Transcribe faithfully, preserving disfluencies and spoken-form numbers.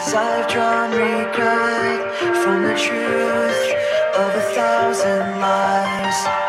'Cause I've drawn regret from the truth of a thousand lies.